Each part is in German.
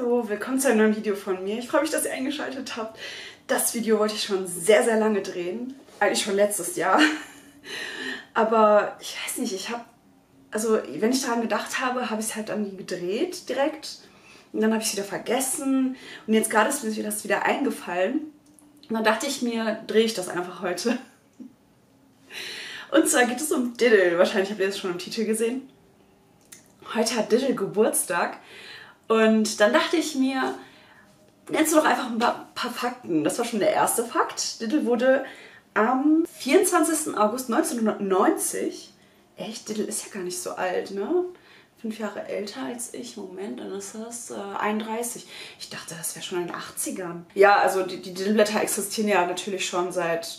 Hallo, willkommen zu einem neuen Video von mir. Ich freue mich, dass ihr eingeschaltet habt. Das Video wollte ich schon sehr, sehr lange drehen. Eigentlich schon letztes Jahr. Aber ich weiß nicht, wenn ich daran gedacht habe, habe ich es halt dann nie gedreht direkt. Und dann habe ich es wieder vergessen. Und jetzt gerade ist mir das wieder eingefallen. Und dann dachte ich mir, drehe ich das einfach heute. Und zwar geht es um Diddle. Wahrscheinlich habt ihr das schon im Titel gesehen. Heute hat Diddle Geburtstag. Und dann dachte ich mir, nennst du doch einfach ein paar Fakten. Das war schon der erste Fakt. Diddle wurde am 24. August 1990. Echt, Diddle ist ja gar nicht so alt, ne? 5 Jahre älter als ich. Moment, dann ist das 31. Ich dachte, das wäre schon in den 80ern. Ja, also die Diddleblätter existieren ja natürlich schon seit,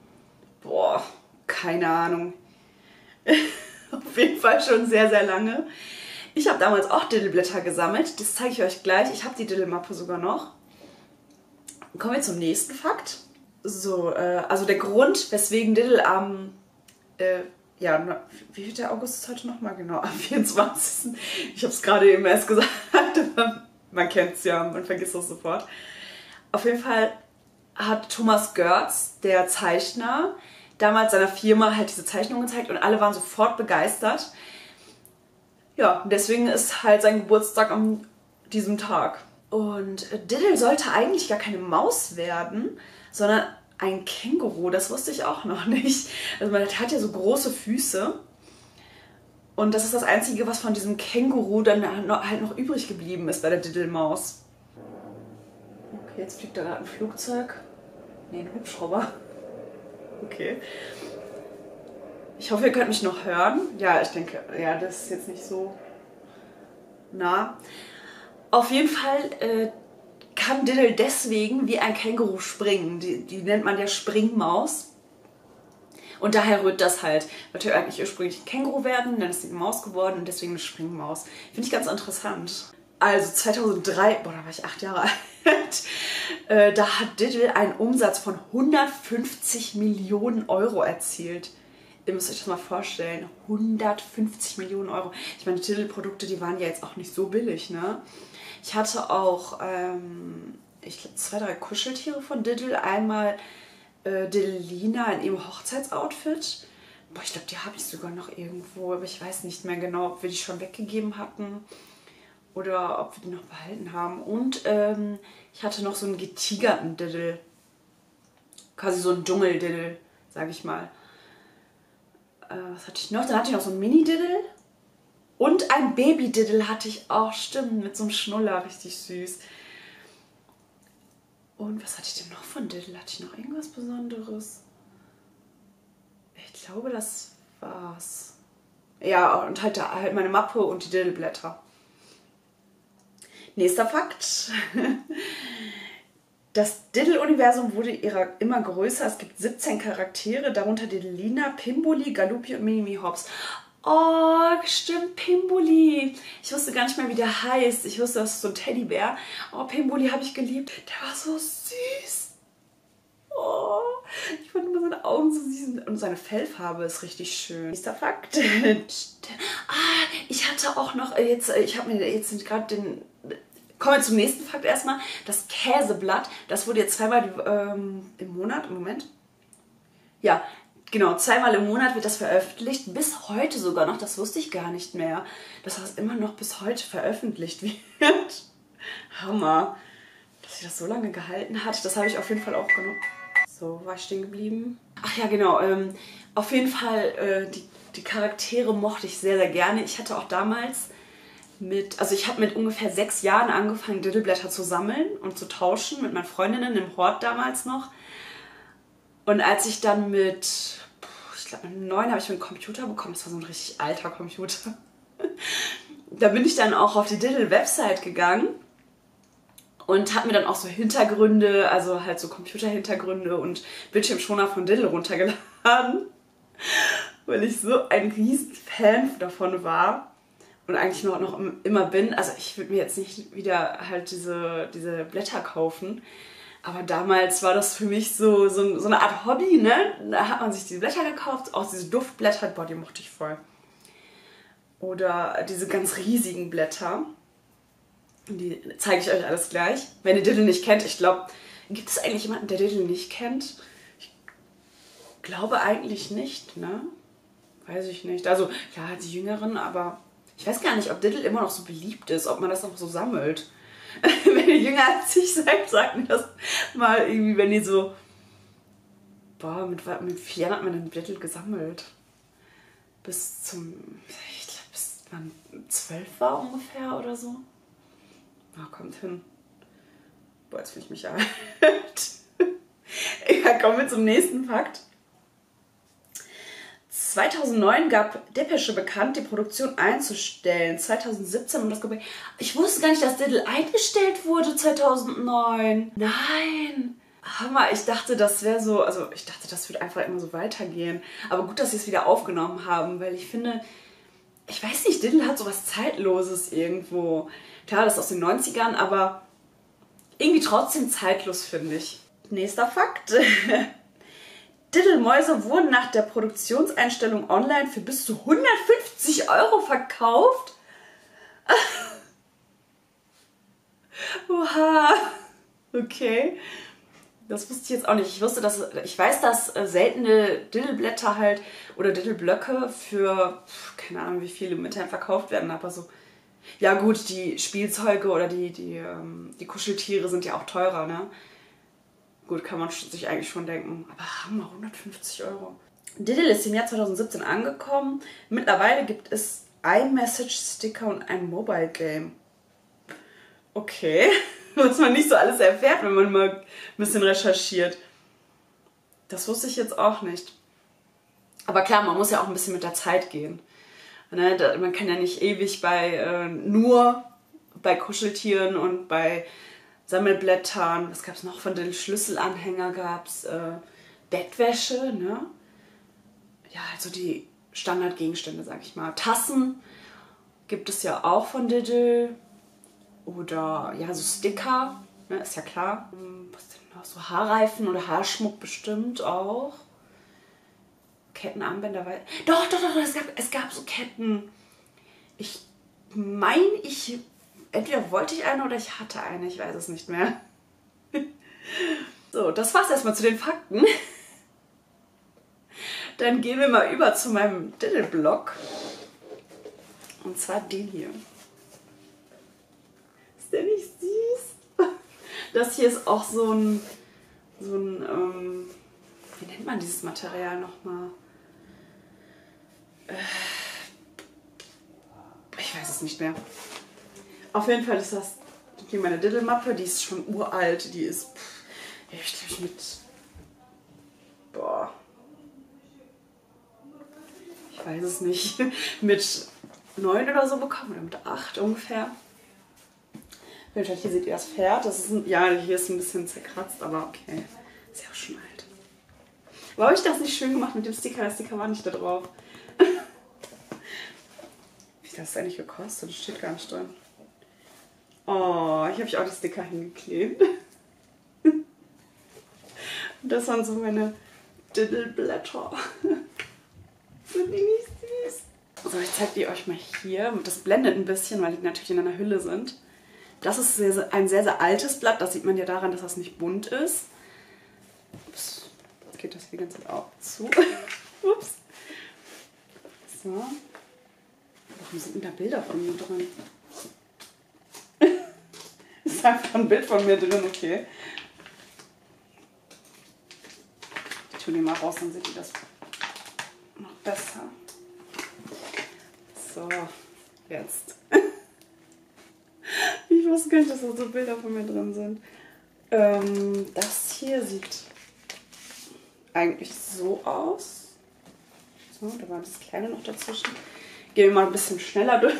keine Ahnung. Auf jeden Fall schon sehr, sehr lange. Ich habe damals auch Diddleblätter gesammelt. Das zeige ich euch gleich. Ich habe die Diddle-Mappe sogar noch. Kommen wir zum nächsten Fakt. So, also der Grund, weswegen Diddle am, wie viel der August ist heute nochmal genau? Am 24. Ich habe es gerade eben erst gesagt, aber man kennt es ja, man vergisst es sofort. Auf jeden Fall hat Thomas Görz, der Zeichner, damals seiner Firma halt diese Zeichnung gezeigt und alle waren sofort begeistert. Ja, deswegen ist halt sein Geburtstag an diesem Tag. Und Diddle sollte eigentlich gar keine Maus werden, sondern ein Känguru. Das wusste ich auch noch nicht. Also man hat ja so große Füße. Und das ist das Einzige, was von diesem Känguru dann halt noch übrig geblieben ist bei der Diddle-Maus. Okay, jetzt fliegt da gerade ein Flugzeug. Nee, ein Hubschrauber. Okay. Ich hoffe, ihr könnt mich noch hören. Ja, ich denke, ja, das ist jetzt nicht so nah. Auf jeden Fall kann Diddle deswegen wie ein Känguru springen. Die nennt man ja Springmaus. Und daher rührt das halt. Wollte eigentlich ursprünglich ein Känguru werden, dann ist sie eine Maus geworden und deswegen eine Springmaus. Finde ich ganz interessant. Also 2003, da war ich 8 Jahre alt, da hat Diddle einen Umsatz von 150 Millionen Euro erzielt. Ihr müsst euch das mal vorstellen, 150 Millionen Euro. Ich meine, die Diddle-Produkte, die waren ja jetzt auch nicht so billig, ne? Ich hatte auch, ich glaube, 2, 3 Kuscheltiere von Diddle. Einmal Diddlina in ihrem Hochzeitsoutfit. Ich glaube, die habe ich sogar noch irgendwo, aber ich weiß nicht mehr genau, ob wir die schon weggegeben hatten oder ob wir die noch behalten haben. Und ich hatte noch so einen getigerten Diddle. Quasi so einen Dschungel-Diddle, sage ich mal. Was hatte ich noch? Dann hatte ich noch so einen Mini-Diddle. Und ein Baby-Diddle hatte ich auch, stimmt, mit so einem Schnuller, richtig süß. Und was hatte ich denn noch von Diddle? Hatte ich noch irgendwas Besonderes? Ich glaube, das war's. Ja, und halt meine Mappe und die Diddleblätter. Nächster Fakt. Das Diddle-Universum wurde immer größer. Es gibt 17 Charaktere, darunter Diddlina, Pimboli, Galuppi und Mimimi Hops. Oh, stimmt, Pimboli. Ich wusste gar nicht mehr, wie der heißt. Ich wusste, das ist so ein Teddybär. Oh, Pimboli habe ich geliebt. Der war so süß. Oh, ich fand immer seine Augen so süß. Und seine Fellfarbe ist richtig schön. Nächster Fakt. Ich hatte auch noch, ich habe mir jetzt gerade den... Kommen wir zum nächsten Fakt erstmal. Das Käseblatt, das wurde jetzt zweimal im Monat, im Moment. Ja, genau, zweimal im Monat wird das veröffentlicht. Bis heute sogar noch, das wusste ich gar nicht mehr, dass das immer noch bis heute veröffentlicht wird. Hammer, dass sie das so lange gehalten hat. Das habe ich auf jeden Fall auch genommen. So, war ich stehen geblieben? Ach ja, genau. Auf jeden Fall, die Charaktere mochte ich sehr, sehr gerne. Ich hatte auch damals... ich habe mit ungefähr 6 Jahren angefangen, Diddleblätter zu sammeln und zu tauschen mit meinen Freundinnen im Hort damals noch. Und als ich dann ich glaube mit 9 habe ich mir einen Computer bekommen. Das war so ein richtig alter Computer. Da bin ich dann auch auf die Diddle-Website gegangen und habe mir dann auch so Hintergründe, also halt so Computerhintergründe und Bildschirmschoner von Diddle runtergeladen, weil ich so ein riesen Fan davon war. Und eigentlich noch immer bin. Also ich würde mir jetzt nicht wieder halt diese Blätter kaufen. Aber damals war das für mich so eine Art Hobby, ne? Da hat man sich diese Blätter gekauft, auch diese Duftblätter, boah, die mochte ich voll. Oder diese ganz riesigen Blätter. Die zeige ich euch alles gleich. Wenn ihr Diddle nicht kennt, ich glaube, gibt es eigentlich jemanden, der Diddle nicht kennt? Ich glaube eigentlich nicht, ne? Weiß ich nicht. Also, klar, die Jüngeren, aber ich weiß gar nicht, ob Diddle immer noch so beliebt ist, ob man das noch so sammelt. Wenn ihr jünger als ich seid, sagt mir das mal irgendwie, wenn ihr so... Boah, mit 4 Jahren hat man den Diddle gesammelt. Bis zum... Ich glaube, bis man 12 war ungefähr oder so. Na, kommt hin. Boah, jetzt fühle ich mich alt. Ja, kommen wir zum nächsten Fakt. 2009 gab Depesche bekannt, die Produktion einzustellen. 2017 und das Gebäude. Ich wusste gar nicht, dass Diddle eingestellt wurde 2009. Nein. Hammer, ich dachte, das wäre so, also ich dachte, das wird einfach immer so weitergehen. Aber gut, dass sie es wieder aufgenommen haben, weil ich finde, ich weiß nicht, Diddle hat so was Zeitloses irgendwo. Klar, das ist aus den 90ern, aber irgendwie trotzdem zeitlos, finde ich. Nächster Fakt. Diddle-Mäuse wurden nach der Produktionseinstellung online für bis zu 150 € verkauft. Oha. Okay. Das wusste ich jetzt auch nicht. Ich weiß, dass seltene Diddleblätter halt oder Diddleblöcke für, keine Ahnung wie viele Metern verkauft werden, aber so. Ja gut, die Spielzeuge oder die Kuscheltiere sind ja auch teurer, ne? Gut, kann man sich eigentlich schon denken. Aber Hammer, 150 €. Diddle ist im Jahr 2017 angekommen. Mittlerweile gibt es iMessage-Sticker und ein Mobile Game. Okay, was man nicht so alles erfährt, wenn man mal ein bisschen recherchiert. Das wusste ich jetzt auch nicht. Aber klar, man muss ja auch ein bisschen mit der Zeit gehen. Ne? Man kann ja nicht ewig nur bei Kuscheltieren und bei Sammelblättern, was gab es noch von den Schlüsselanhänger, gab es Bettwäsche, ne? Ja, also die Standardgegenstände, sag ich mal. Tassen gibt es ja auch von Diddle. Oder ja, so Sticker, ne, ist ja klar. Was denn noch? So Haarreifen oder Haarschmuck bestimmt auch. Kettenarmbänder, weil. Doch, es gab so Ketten. Ich meine, entweder wollte ich eine oder ich hatte eine, ich weiß es nicht mehr. So, das war's erstmal zu den Fakten. Dann gehen wir mal über zu meinem Diddle-Blog. Und zwar den hier. Ist der nicht süß? Das hier ist auch so ein wie nennt man dieses Material nochmal? Ich weiß es nicht mehr. Auf jeden Fall ist das hier meine Diddle-Mappe, die ist schon uralt, die ist, ich glaube mit, ich weiß es nicht, mit 9 oder so bekommen, oder mit 8 ungefähr. Auf jeden Fall, hier seht ihr das Pferd, das ist ja, hier ist ein bisschen zerkratzt, aber okay, ist ja auch schon alt. Aber habe ich das nicht schön gemacht mit dem Sticker? Der Sticker war nicht da drauf. Wie viel hat das eigentlich gekostet? Das steht gar nicht drin. Oh, hier habe ich auch die Sticker hingeklebt. Und das waren so meine Diddleblätter. Sind die nicht süß? So, ich zeige die euch mal hier. Das blendet ein bisschen, weil die natürlich in einer Hülle sind. Das ist ein sehr, sehr altes Blatt. Das sieht man ja daran, dass das nicht bunt ist. Ups. Geht das die ganze Zeit auch zu. Ups. So. Warum sind denn da Bilder von mir drin? Ist einfach ein Bild von mir drin, okay. Ich tue die mal raus, dann seht ihr das noch besser. So, jetzt. Ich wusste gar nicht, dass da so Bilder von mir drin sind. Das hier sieht eigentlich so aus. So, da war das Kleine noch dazwischen. Gehen wir mal ein bisschen schneller durch.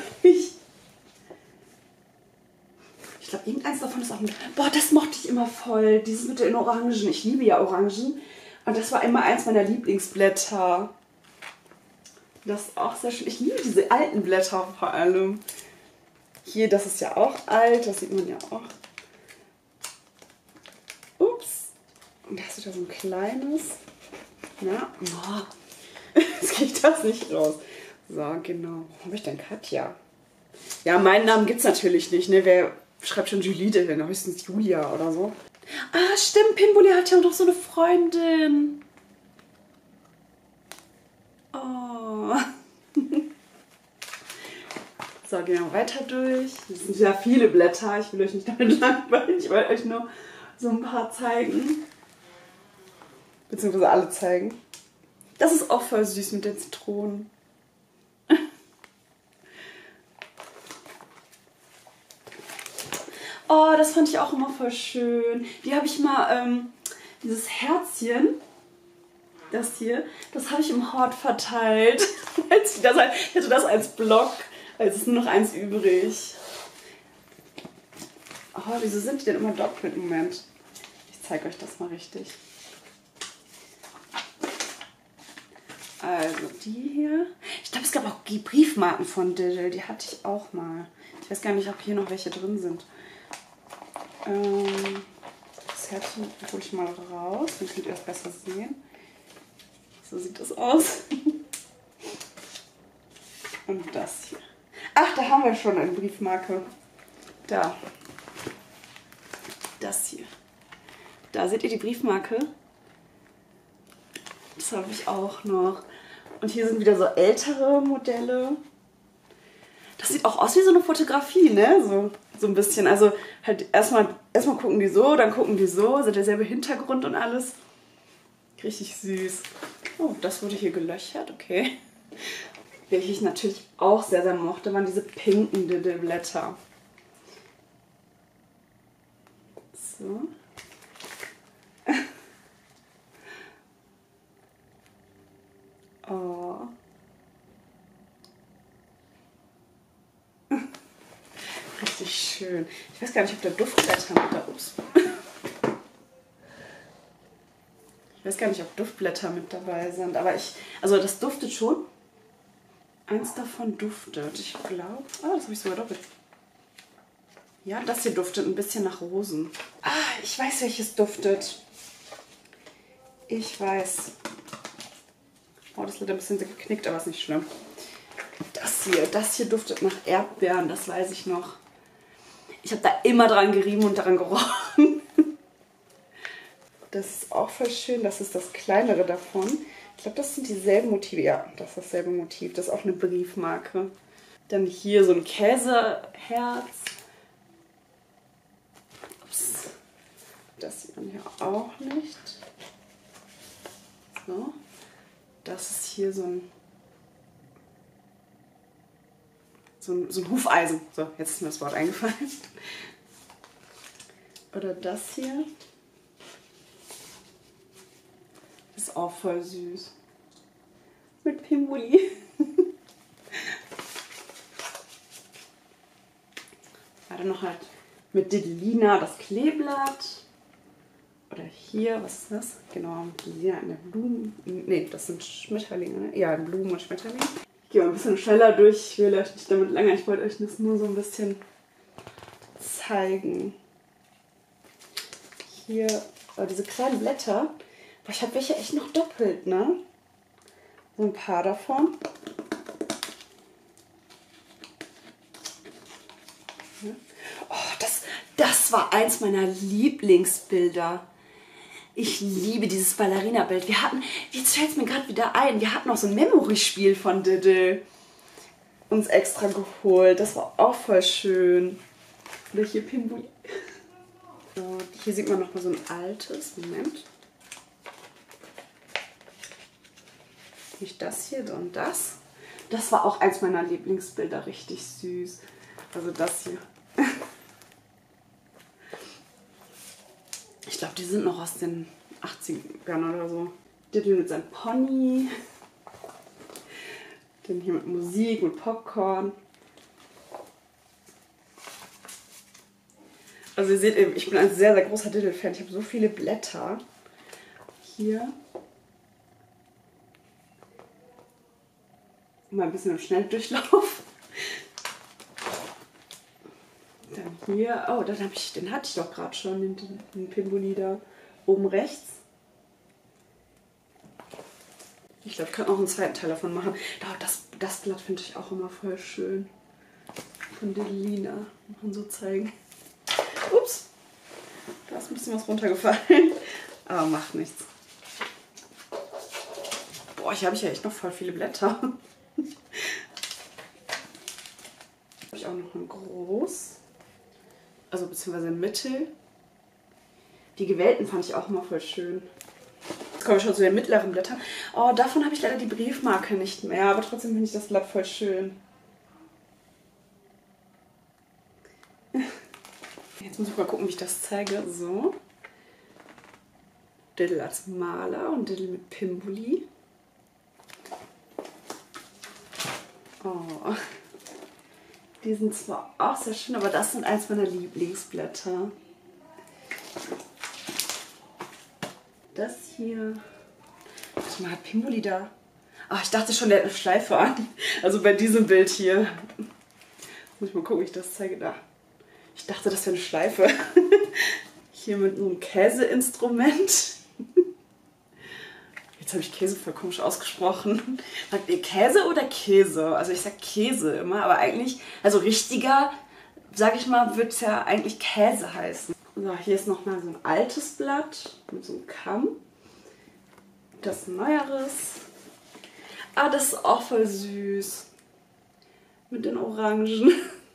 Ich glaube, irgendeins davon ist auch mit. Boah, das mochte ich immer voll. Dieses mit den Orangen. Ich liebe ja Orangen. Und das war immer eins meiner Lieblingsblätter. Das ist auch sehr schön. Ich liebe diese alten Blätter vor allem. Hier, das ist ja auch alt. Das sieht man ja auch. Ups. Und da hast du da so ein kleines. Na, oh. Jetzt kriege ich das nicht raus. So, genau. Wo habe ich denn Katja? Ja, meinen Namen gibt es natürlich nicht. Ne? schreibt schon Julie denn? Höchstens Julia oder so. Ah, stimmt, Pinbully hat ja auch noch so eine Freundin. Oh. So, gehen wir weiter durch. Das sind ja viele Blätter. Ich will euch nicht damit langweilen. Ich will euch nur so ein paar zeigen. Beziehungsweise alle zeigen. Das ist auch voll süß mit den Zitronen. Oh, das fand ich auch immer voll schön. Die habe ich mal, dieses Herzchen, das hier, das habe ich im Hort verteilt. Ich hätte das als Block, also ist nur noch eins übrig. Oh, wieso sind die denn immer doppelt? Moment. Ich zeige euch das mal richtig. Also die hier. Ich glaube, es gab auch die Briefmarken von Diddle. Die hatte ich auch mal. Ich weiß gar nicht, ob hier noch welche drin sind. Das Herzchen hole ich mal raus. Dann könnt ihr das besser sehen. So sieht das aus. Und das hier. Ach, da haben wir schon eine Briefmarke. Da. Das hier. Da seht ihr die Briefmarke. Das habe ich auch noch. Und hier sind wieder so ältere Modelle. Das sieht auch aus wie so eine Fotografie, ne? So ein bisschen. Also halt erstmal gucken die so, dann gucken die so. Also derselbe Hintergrund und alles. Richtig süß. Oh, das wurde hier gelöchert, okay. Welche ich natürlich auch sehr, sehr mochte, waren diese pinken Diddle-Blätter. So. Oh. Richtig schön. Ich weiß gar nicht, ob da Duftblätter mit da. Ups. Ich weiß gar nicht, ob Duftblätter mit dabei sind, aber also das duftet schon. Eins davon duftet. Ich glaube. Ah, das habe ich sogar doppelt. Ja, das hier duftet ein bisschen nach Rosen. Ah, ich weiß, welches duftet. Ich weiß. Oh, das wird ein bisschen geknickt, aber ist nicht schlimm. Das hier duftet nach Erdbeeren, das weiß ich noch. Ich habe da immer dran gerieben und daran gerochen. Das ist auch voll schön, das ist das kleinere davon. Ich glaube, das sind dieselben Motive. Ja, das ist dasselbe Motiv. Das ist auch eine Briefmarke. Dann hier so ein Käseherz. Ups. Das sieht man hier auch nicht. So. Das ist hier so ein Hufeisen. So, jetzt ist mir das Wort eingefallen. Oder das hier. Das ist auch voll süß. Mit Pinbully. Dann noch halt mit Diddlina das Kleeblatt. Oder hier, was ist das? Genau, Diddlina in der Blumen. Ne, das sind Schmetterlinge. Ne? Ja, Blumen und Schmetterlinge. Ich gehe mal ein bisschen schneller durch. Ich will euch nicht damit länger. Ich wollte euch das nur so ein bisschen zeigen. Hier diese kleinen Blätter. Boah, ich habe welche echt noch doppelt, ne? So ein paar davon. Oh, das war eins meiner Lieblingsbilder. Ich liebe dieses Ballerina-Bild. Jetzt fällt es mir gerade wieder ein, wir hatten auch so ein Memory-Spiel von Diddle uns extra geholt. Das war auch voll schön. Oder hier Pinbully. So, hier sieht man noch mal so ein altes. Moment. Nicht das hier, sondern das. Das war auch eins meiner Lieblingsbilder. Richtig süß. Also das hier. Ich glaube, die sind noch aus den 80ern oder so. Diddle mit seinem Pony. Dann hier mit Musik, mit Popcorn. Also ihr seht, ich bin ein sehr, sehr großer Diddle-Fan. Ich habe so viele Blätter. Hier. Mal ein bisschen im Schnelldurchlauf. Dann hier. Oh, den hatte ich doch gerade schon, den Pinbully da oben rechts. Ich glaube, ich kann auch einen zweiten Teil davon machen. Das Blatt finde ich auch immer voll schön. Von Diddlina. Muss man so zeigen. Ups, da ist ein bisschen was runtergefallen. Aber macht nichts. Boah, hier habe ich ja echt noch voll viele Blätter. Habe ich auch noch ein Groß. Also beziehungsweise ein Mittel. Die gewählten fand ich auch immer voll schön. Jetzt komme ich schon zu den mittleren Blättern. Oh, davon habe ich leider die Briefmarke nicht mehr. Aber trotzdem finde ich das Blatt voll schön. Jetzt muss ich mal gucken, wie ich das zeige. So. Diddle als Maler und Diddle mit Pimboli. Oh. Die sind zwar auch sehr schön, aber das sind eins meiner Lieblingsblätter. Das hier. Warte mal, hat Pimboli da? Ach, ich dachte schon, der hat eine Schleife an. Also bei diesem Bild hier. Muss ich mal gucken, wie ich das zeige. Da. Ich dachte, das wäre eine Schleife. Hier mit einem Käseinstrument. Jetzt habe ich Käse voll komisch ausgesprochen. Sagt ihr Käse oder Käse? Also ich sage Käse immer, aber eigentlich, also richtiger, sage ich mal, wird es ja eigentlich Käse heißen. So, hier ist nochmal so ein altes Blatt mit so einem Kamm. Das neueres. Ah, das ist auch voll süß. Mit den Orangen.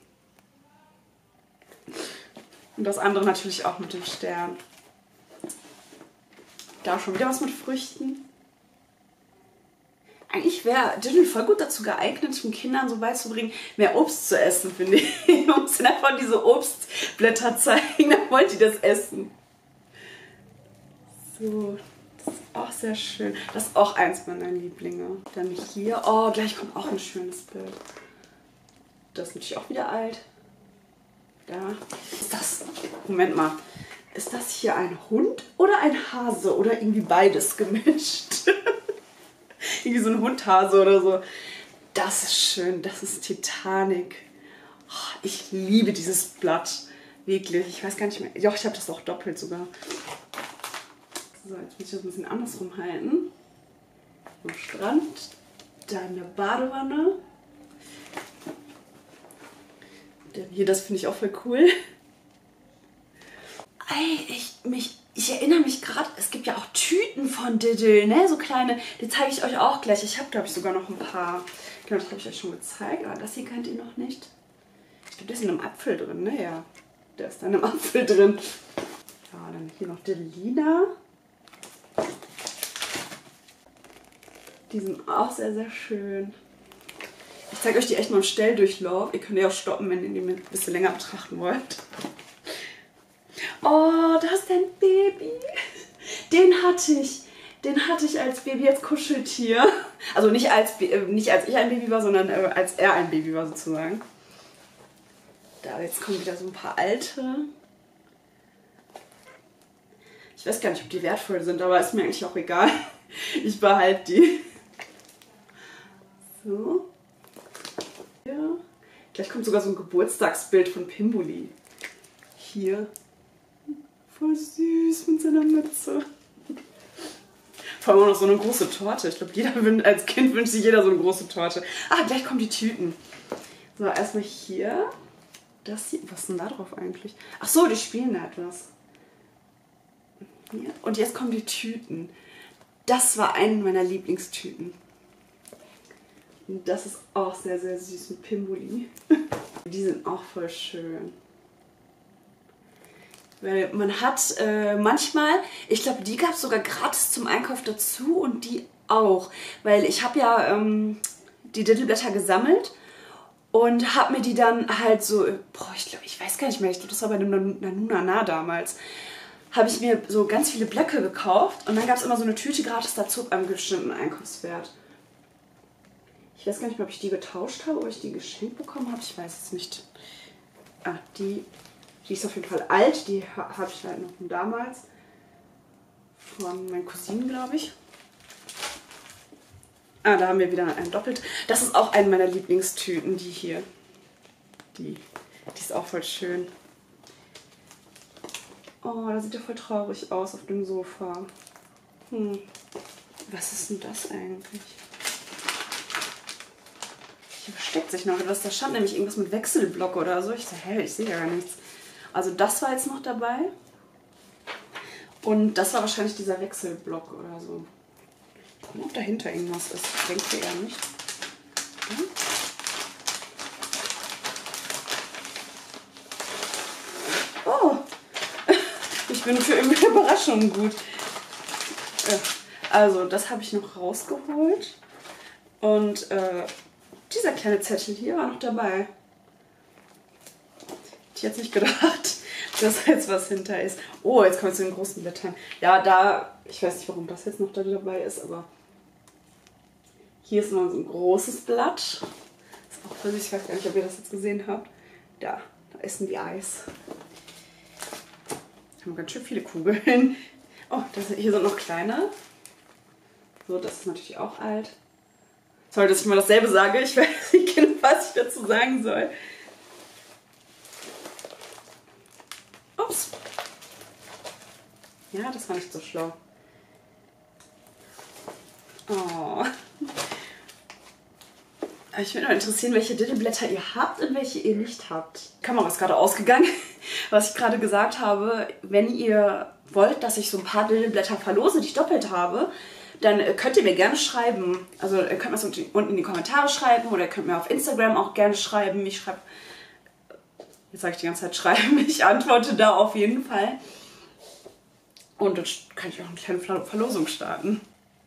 Und das andere natürlich auch mit dem Stern. Da schon wieder was mit Früchten. Eigentlich wäre Diddle voll gut dazu geeignet, um Kindern so beizubringen, mehr Obst zu essen, finde ich. Man muss ihnen einfach diese Obstblätter zeigen, dann wollt ihr das essen. So, das ist auch sehr schön. Das ist auch eins meiner Lieblinge. Dann hier, oh, gleich kommt auch ein schönes Bild. Das ist natürlich auch wieder alt. Da ist das, Moment mal, ist das hier ein Hund oder ein Hase oder irgendwie beides gemischt? Irgendwie so ein Hundhase oder so. Das ist schön, das ist Titanic. Oh, ich liebe dieses Blatt, wirklich. Ich weiß gar nicht mehr, doch, ich habe das auch doppelt sogar. So, jetzt muss ich das ein bisschen andersrum halten. Am Strand, da in der Badewanne. Hier, das finde ich auch voll cool. Ey, ich erinnere mich gerade, es gibt ja auch Tüten von Diddle, ne? So kleine, die zeige ich euch auch gleich. Ich habe, glaube ich, sogar noch ein paar. Genau, das habe ich euch schon gezeigt, aber das hier kennt ihr noch nicht. Ich glaube, der ist in einem Apfel drin, ne? Ja, der ist da in einem Apfel drin. Ja, dann hier noch Diddlina. Die sind auch sehr, sehr schön. Ich zeige euch die echt mal im Schnelldurchlauf. Ihr könnt ja auch stoppen, wenn ihr die ein bisschen länger betrachten wollt. Oh, da ist ein Baby. Den hatte ich als Baby, als Kuscheltier. Also nicht als ich ein Baby war, sondern als er ein Baby war sozusagen. Da, jetzt kommen wieder so ein paar alte. Ich weiß gar nicht, ob die wertvoll sind, aber ist mir eigentlich auch egal. Ich behalte die. So. Ja. Gleich kommt sogar so ein Geburtstagsbild von Pimboli. Hier. Voll süß mit seiner Mütze. Vor allem auch noch so eine große Torte. Ich glaube, als Kind wünscht sich jeder so eine große Torte. Ah, gleich kommen die Tüten. So, erstmal hier. Das hier. Was ist denn da drauf eigentlich? Ach so, die spielen da etwas. Hier. Und jetzt kommen die Tüten. Das war eine meiner Lieblingstüten. Und das ist auch sehr, sehr süß mit Pimboli. Die sind auch voll schön. Weil man hat manchmal, ich glaube, die gab es sogar gratis zum Einkauf dazu und die auch. Weil ich habe ja die Diddleblätter gesammelt und habe mir die dann halt so, boah, ich weiß gar nicht mehr, ich glaube, das war bei dem Nanunana damals, habe ich mir so ganz viele Blöcke gekauft und dann gab es immer so eine Tüte gratis dazu ab einem bestimmten Einkaufswert. Ich weiß gar nicht mehr, ob ich die getauscht habe, ob ich die geschenkt bekommen habe, ich weiß es nicht. Ah, die ist auf jeden Fall alt, die habe ich halt noch von damals. Von meinen Cousinen, glaube ich. Ah, da haben wir wieder ein doppelt. Das ist auch eine meiner Lieblingstüten, die hier. Die ist auch voll schön. Oh, da sieht er voll traurig aus auf dem Sofa. Was ist denn das eigentlich? Hier versteckt sich noch etwas. Da stand nämlich irgendwas mit Wechselblock oder so. Ich sage, hä, ich sehe ja gar nichts. Also das war jetzt noch dabei. Und das war wahrscheinlich dieser Wechselblock oder so. Und ob dahinter irgendwas ist. Ich denke eher nicht. Ja. Oh! Ich bin für Überraschungen gut. Also, das habe ich noch rausgeholt. Und dieser kleine Zettel hier war noch dabei. Ich hätte jetzt nicht gedacht, dass da jetzt was hinter ist. Oh, jetzt kommen wir zu den großen Blättern. Ja, da, ich weiß nicht, warum das jetzt noch da dabei ist, aber hier ist noch so ein großes Blatt. Das ist auch für sich, ich weiß gar nicht, ob ihr das jetzt gesehen habt. Da essen die Eis. Haben ganz schön viele Kugeln. Oh, hier sind noch kleine. So, das ist natürlich auch alt. Sorry, dass ich mal dasselbe sage. Ich weiß nicht genau, was ich dazu sagen soll. Ups. Ja, das war nicht so schlau. Oh. Ich würde mal interessieren, welche Diddleblätter ihr habt und welche ihr nicht habt. Die Kamera ist gerade ausgegangen, was ich gerade gesagt habe. Wenn ihr wollt, dass ich so ein paar Diddleblätter verlose, die ich doppelt habe, dann könnt ihr mir gerne schreiben. Also ihr könnt mir das unten in die Kommentare schreiben oder ihr könnt mir auf Instagram auch gerne schreiben. Ich schreibe, jetzt sage ich die ganze Zeit schreiben, ich antworte da auf jeden Fall. Und dann kann ich auch eine kleine Verlosung starten.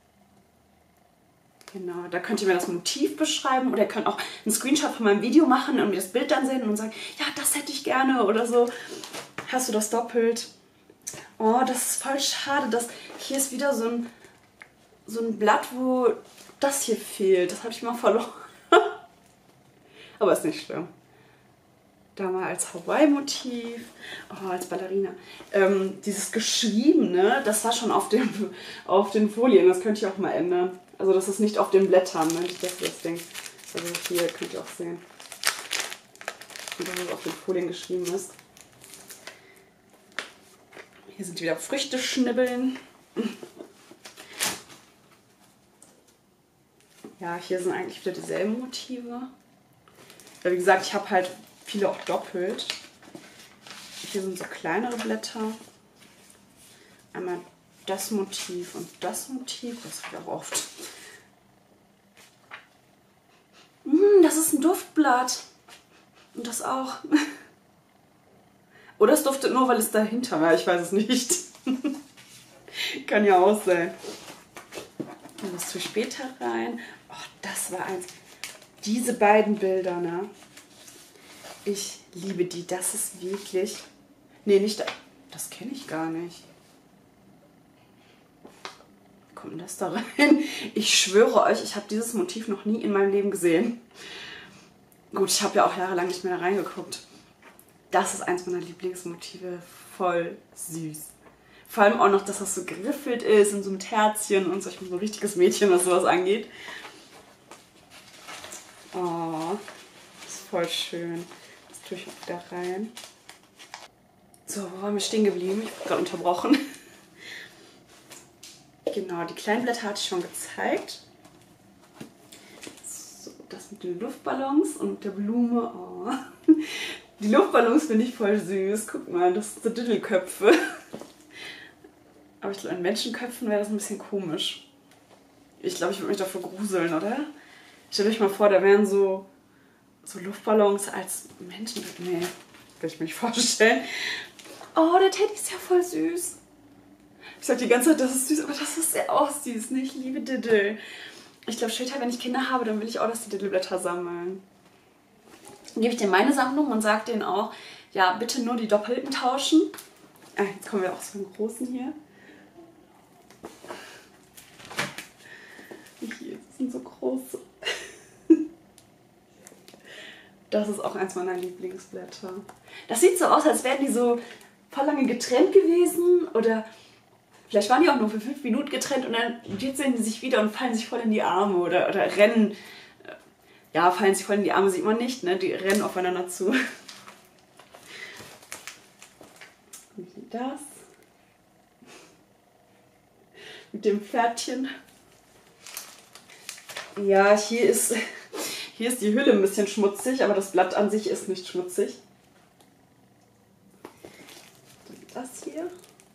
Genau, da könnt ihr mir das Motiv beschreiben oder ihr könnt auch einen Screenshot von meinem Video machen und mir das Bild dann senden und sagen, ja, das hätte ich gerne oder so. Hast du das doppelt? Oh, das ist voll schade. Hier ist wieder so ein Blatt, wo das hier fehlt. Das habe ich mal verloren. Aber ist nicht schlimm. Da mal als Hawaii-Motiv. Oh, als Ballerina. Dieses Geschriebene, das war schon auf den Folien. Das könnte ich auch mal ändern. Also das ist nicht auf den Blättern, ne? Nicht, dass ihr das denkt. Also hier könnt ihr auch sehen, dass es auf den Folien geschrieben ist. Hier sind wieder Früchte schnibbeln. Ja, hier sind eigentlich wieder dieselben Motive. Ja, wie gesagt, ich habe halt viele auch doppelt. Hier sind so kleinere Blätter. Einmal das Motiv und das Motiv. Das habe ich auch oft. Das ist ein Duftblatt. Und das auch. Oder es duftet nur, weil es dahinter war. Ich weiß es nicht. Kann ja auch sein. Und das tue ich später rein. Oh, das war eins. Diese beiden Bilder, ne? Ich liebe die. Das ist wirklich... Nee, nicht... Das kenne ich gar nicht. Wie kommt denn das da rein? Ich schwöre euch, ich habe dieses Motiv noch nie in meinem Leben gesehen. Gut, ich habe ja auch jahrelang nicht mehr da reingeguckt. Das ist eins meiner Lieblingsmotive. Voll süß. Vor allem auch noch, dass das so geriffelt ist und so mit Herzchen und so. Ich bin so ein richtiges Mädchen, was sowas angeht. Oh, das ist voll schön. Das tue ich auch wieder rein. So, wo waren wir stehen geblieben? Ich wurde gerade unterbrochen. Genau, die kleinen Blätter hatte ich schon gezeigt. So, das mit den Luftballons und mit der Blume. Oh. Die Luftballons finde ich voll süß. Guck mal, das sind so Diddleköpfe. Aber ich glaube, an Menschenköpfen wäre das ein bisschen komisch. Ich glaube, ich würde mich davor gruseln, oder? Stellt euch mal vor, da wären so Luftballons als Menschen. Nee, kann ich mir nicht vorstellen. Oh, der Teddy ist ja voll süß. Ich sag die ganze Zeit, das ist süß, aber das ist ja auch süß. Ne? Ich liebe Diddle. Ich glaube, später, wenn ich Kinder habe, dann will ich auch, dass die Diddleblätter sammeln. Dann gebe ich denen meine Sammlung und sage denen auch, ja, bitte nur die Doppelten tauschen. Jetzt kommen wir auch zu dem Großen hier. Hier sind so große. Das ist auch eins meiner Lieblingsblätter. Das sieht so aus, als wären die so voll lange getrennt gewesen. Oder vielleicht waren die auch nur für 5 Minuten getrennt und dann jetzt sehen die sich wieder und fallen sich voll in die Arme. Oder rennen. Ja, fallen sich voll in die Arme sieht man nicht, ne? Die rennen aufeinander zu. Und das. Mit dem Pferdchen. Ja, hier ist die Hülle ein bisschen schmutzig, aber das Blatt an sich ist nicht schmutzig. das hier.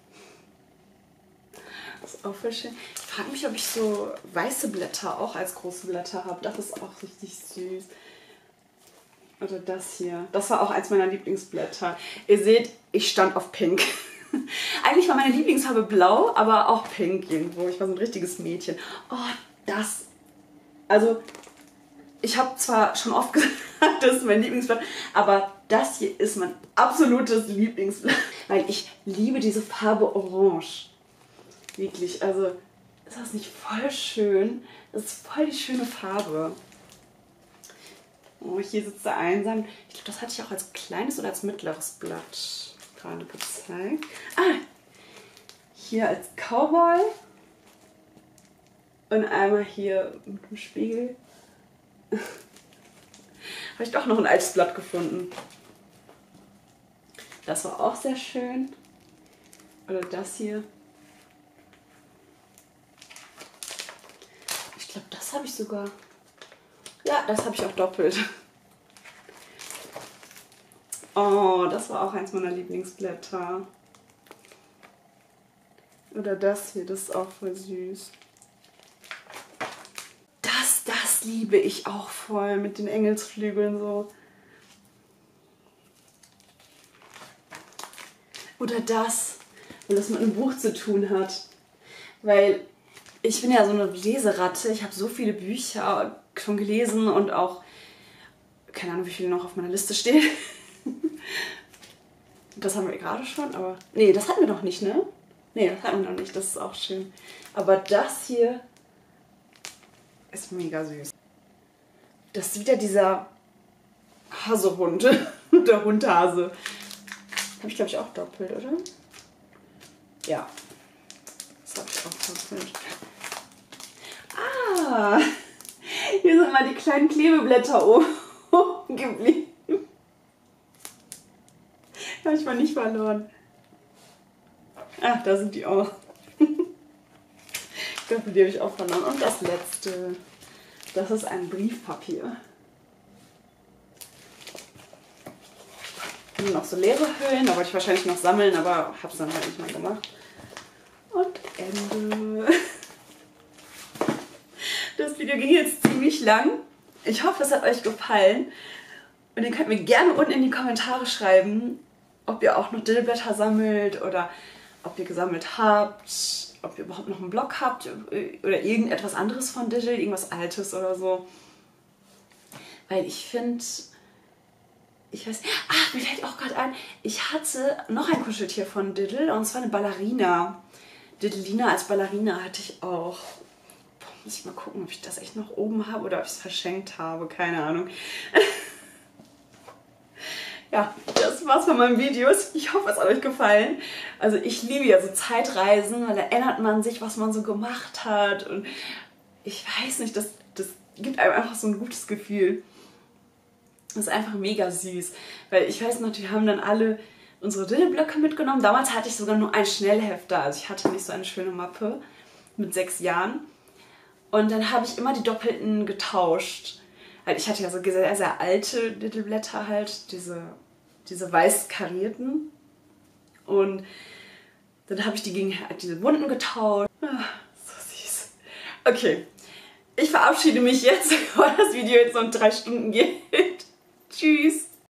Das ist auch voll schön. Ich frage mich, ob ich so weiße Blätter auch als große Blätter habe. Das ist auch richtig süß. Oder das hier. Das war auch eins meiner Lieblingsblätter. Ihr seht, ich stand auf Pink. Eigentlich war meine Lieblingsfarbe blau, aber auch pink irgendwo. Ich war so ein richtiges Mädchen. Oh, das. Also, ich habe zwar schon oft gesagt, das ist mein Lieblingsblatt, aber das hier ist mein absolutes Lieblingsblatt. Weil ich liebe diese Farbe Orange. Wirklich, also ist das nicht voll schön? Das ist voll die schöne Farbe. Oh, hier sitzt er einsam. Ich glaube, das hatte ich auch als kleines oder als mittleres Blatt gerade gezeigt. Ah, hier als Cowboy. Und einmal hier mit dem Spiegel. Habe ich doch noch ein altes Blatt gefunden. Das war auch sehr schön. Oder das hier. Ich glaube, das habe ich sogar. Ja, das habe ich auch doppelt. Oh, das war auch eins meiner Lieblingsblätter. Oder das hier, das ist auch voll süß. Das liebe ich auch voll mit den Engelsflügeln so. Oder das, weil das mit einem Buch zu tun hat. Weil ich bin ja so eine Leseratte. Ich habe so viele Bücher schon gelesen und auch, keine Ahnung, wie viele noch auf meiner Liste stehen. Das haben wir gerade schon, aber... Nee, das hatten wir noch nicht, ne? Nee, das hatten wir noch nicht. Das ist auch schön. Aber das hier ist mega süß. Das ist wieder dieser Hasehund. Der Hundhase. Habe ich, glaube ich, auch doppelt, oder? Ja. Das habe ich auch doppelt. Ah! Hier sind mal die kleinen Klebeblätter oben geblieben. Habe ich mal nicht verloren. Ach, da sind die auch. Ich glaube, die habe ich auch verloren. Und das letzte. Das ist ein Briefpapier. Hier sind noch so leere Hüllen. Da wollte ich wahrscheinlich noch sammeln, aber habe es dann halt nicht mehr gemacht. Und Ende. Das Video ging jetzt ziemlich lang. Ich hoffe, es hat euch gefallen. Und ihr könnt mir gerne unten in die Kommentare schreiben, ob ihr auch noch Diddleblätter sammelt oder ob ihr gesammelt habt, ob ihr überhaupt noch einen Blog habt oder irgendetwas anderes von Diddle, irgendwas Altes oder so. Weil ich finde, ich weiß, mir fällt auch gerade ein, ich hatte noch ein Kuscheltier von Diddle und zwar eine Ballerina. Diddlina als Ballerina hatte ich auch. Boah, muss ich mal gucken, ob ich das echt noch oben habe oder ob ich es verschenkt habe, keine Ahnung. Ja, das war's von meinen Videos. Ich hoffe, es hat euch gefallen. Also ich liebe ja so Zeitreisen, weil da erinnert man sich, was man so gemacht hat. Und ich weiß nicht, das gibt einem einfach so ein gutes Gefühl. Das ist einfach mega süß. Weil ich weiß noch, wir haben dann alle unsere Diddle-Blöcke mitgenommen. Damals hatte ich sogar nur ein Schnellhefter. Also ich hatte nicht so eine schöne Mappe mit 6 Jahren. Und dann habe ich immer die doppelten getauscht. Ich hatte ja so sehr, sehr alte Diddleblätter halt, diese weiß karierten. Und dann habe ich die gegen diese bunten getauscht. So süß. Okay, ich verabschiede mich jetzt, weil das Video jetzt noch 3 Stunden geht. Tschüss.